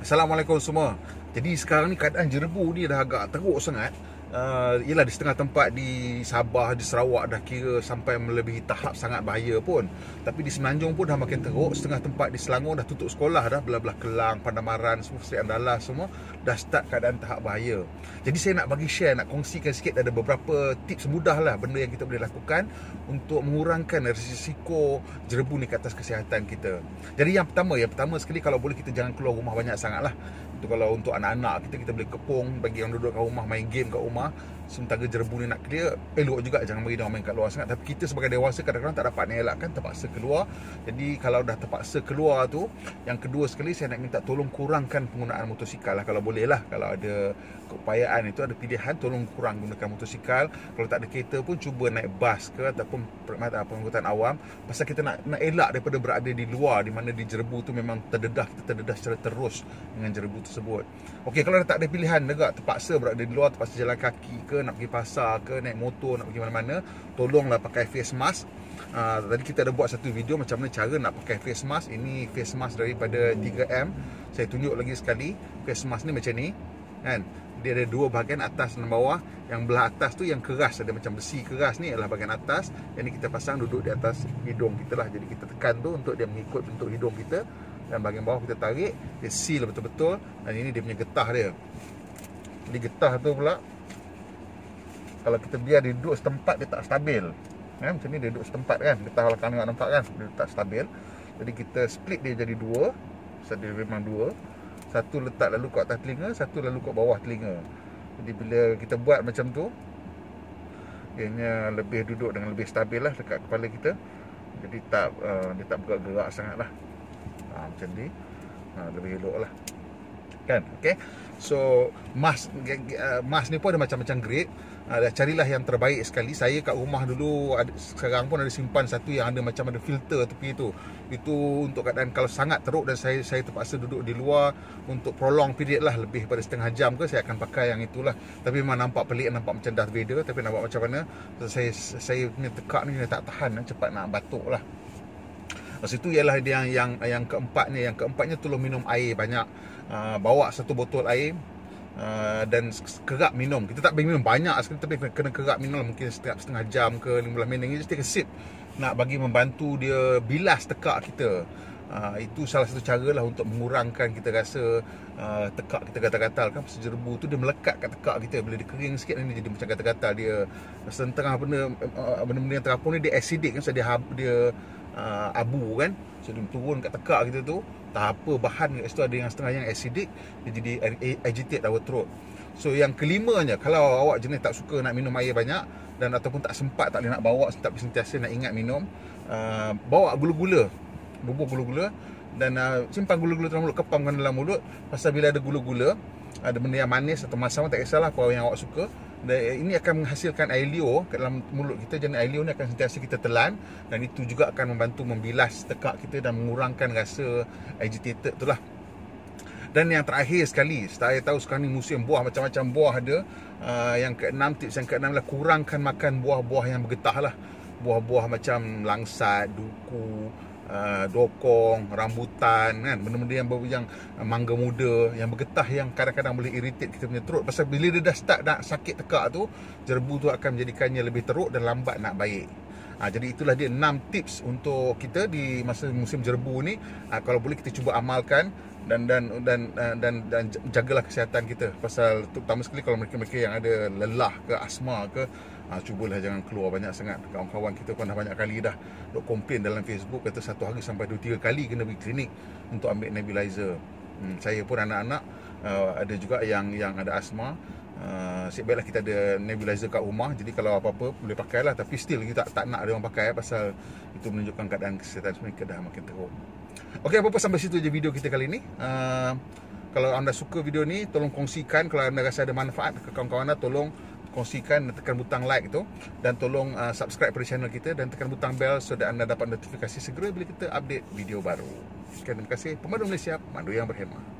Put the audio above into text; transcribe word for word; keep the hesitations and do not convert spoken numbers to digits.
Assalamualaikum semua. Jadi sekarang ni keadaan jerebu ni dah agak teruk sangat. Uh, yelah di setengah tempat di Sabah, di Sarawak dah kira sampai melebihi tahap sangat bahaya pun. Tapi di Semenanjung pun dah makin teruk. Setengah tempat di Selangor dah tutup sekolah dah. Belah-belah Kelang, Pandamaran, semua Seri Andalas semua dah start keadaan tahap bahaya. Jadi saya nak bagi share, nak kongsikan sikit ada beberapa tips mudah lah benda yang kita boleh lakukan untuk mengurangkan risiko jerebu ni ke atas kesihatan kita. Jadi yang pertama, yang pertama sekali kalau boleh kita jangan keluar rumah banyak sangat lah. Itu kalau untuk anak-anak kita, kita boleh kepung bagi yang duduk kat rumah, main game kat rumah. Sementara jerebu ni nak clear, elok juga jangan bagi dia main kat luar sangat. Tapi kita sebagai dewasa kadang-kadang tak dapat nak elakkan, terpaksa keluar. Jadi kalau dah terpaksa keluar tu, yang kedua sekali saya nak minta tolong kurangkan penggunaan motosikal lah. Kalau boleh lah, kalau ada keupayaan itu, ada pilihan, tolong kurang gunakan motosikal. Kalau tak ada kereta pun cuba naik bas ke ataupun pengangkutan awam. Pasal kita nak, nak elak daripada berada di luar, di mana di jerebu tu memang terdedah, kita terdedah secara terus dengan jerebu tersebut. Okey, kalau dah tak ada pilihan juga, terpaksa berada di luar, terpaksa jalan kaki ke, nak pergi pasar ke, naik motor, nak pergi mana-mana, tolonglah pakai face mask. Uh, tadi kita ada buat satu video macam mana cara nak pakai face mask. Ini face mask daripada tiga M. Saya tunjuk lagi sekali. Face mask ni macam ni kan. Dia ada dua bahagian, atas dan bawah. Yang belah atas tu yang keras, ada macam besi keras ni adalah bahagian atas. Yang ni kita pasang duduk di atas hidung kita lah. Jadi kita tekan tu untuk dia mengikut bentuk hidung kita. Dan bahagian bawah kita tarik, dia seal betul-betul. Dan ini dia punya getah dia. Jadi getah tu pula, kalau kita biar dia duduk setempat, dia tak stabil kan? Macam ni dia duduk setempat kan. Getah kalau kalian nampak kan, dia tak stabil. Jadi kita split dia jadi dua. Sebab dia memang dua. Satu letak lalu kat atas telinga, satu lalu kat bawah telinga. Jadi bila kita buat macam tu, ianya lebih duduk dengan lebih stabil lah dekat kepala kita. Jadi tak uh, dia tak bergerak-gerak sangat lah. Ha, macam ni ha, lebih elok lah kan. Okay, so mask uh, mask ni pun ada macam-macam grade. Uh, carilah yang terbaik sekali. Saya kat rumah dulu ada, sekarang pun ada simpan satu yang ada macam ada filter tepi tu. Itu untuk keadaan kalau sangat teruk dan saya saya terpaksa duduk di luar untuk prolong period lah, lebih pada setengah jam ke, saya akan pakai yang itulah. Tapi memang nampak pelik, nampak macam Darth Vader, tapi nampak macam mana. So, saya saya punya tekak ni tak tahan, cepat nak batuk lah. Lepas itu ialah dia yang yang yang keempatnya, yang keempatnya tolong minum air banyak. Uh, bawa satu botol air uh, dan kerap minum. Kita tak boleh minum banyak sekali, tapi kena kerap minum, mungkin setiap setengah jam ke lima belas minit. Just take a sip, nak bagi membantu dia bilas tekak kita. Uh, itu salah satu cara lah untuk mengurangkan kita rasa uh, tekak kita gatal-gatal kan. Pasal jerebu tu dia melekat kat tekak kita. Bila dia kering sikit ni jadi macam gatal-gatal. Dia setengah benda uh, benda-benda yang terapung ni dia acidic kan. So dia, dia uh, abu kan. So dia turun kat tekak kita tu. Tak apa, bahan kat situ ada yang setengah yang acidic, dia jadi agitate our throat. So yang kelimanya, kalau awak jenis tak suka nak minum air banyak dan ataupun tak sempat, tak boleh nak bawa, tapi sentiasa nak ingat minum, uh, bawa gula-gula, bubur gula-gula dan uh, simpan gula-gula dalam mulut, kepamkan dalam mulut. Pasal bila ada gula-gula, ada benda yang manis atau masam, tak kisahlah apa yang awak suka, dan ini akan menghasilkan air liur kat dalam mulut kita. Jadi air liur ni akan sentiasa kita telan, dan itu juga akan membantu membilas tekak kita dan mengurangkan rasa agitated tu lah. Dan yang terakhir sekali, saya tahu sekarang ni musim buah, macam-macam buah ada. uh, Yang keenam, tips yang keenam adalah kurangkan makan buah-buah yang bergetah lah. Buah-buah macam langsat, duku, Uh, dokong, rambutan kan, benda-benda yang, yang uh, mangga muda yang bergetah, yang kadang-kadang boleh irritate kita punya throat. Pasal bila dia dah start nak sakit tekak tu, jerebu tu akan menjadikannya lebih teruk dan lambat nak baik. Ha, jadi itulah dia enam tips untuk kita di masa musim jerebu ni. Ha, kalau boleh kita cuba amalkan dan dan dan dan dan, dan jagalah kesihatan kita. Pasal terutama sekali kalau mereka-mereka yang ada lelah ke, asma ke, ha, cubalah jangan keluar banyak sangat. Kawan-kawan kita pun dah banyak kali dah duk komplain dalam Facebook, kata satu hari sampai dua tiga kali kena pergi klinik untuk ambil nebulizer. Hmm, saya pun anak-anak uh, ada juga yang yang ada asma. Uh, Asyik baiklah kita ada nebulizer kat rumah. Jadi kalau apa-apa boleh pakai lah. Tapi still kita tak, tak nak ada orang pakai, pasal itu menunjukkan keadaan kesihatan mereka dah makin teruk. Okey, apa-apa sampai situ je video kita kali ni. uh, Kalau anda suka video ni, tolong kongsikan. Kalau anda rasa ada manfaat ke kawan-kawan anda, tolong kongsikan dan tekan butang like tu. Dan tolong uh, subscribe pada channel kita dan tekan butang bell so that anda dapat notifikasi segera bila kita update video baru. Sekian, terima kasih. Pemandu Malaysia, pemandu yang berhemah.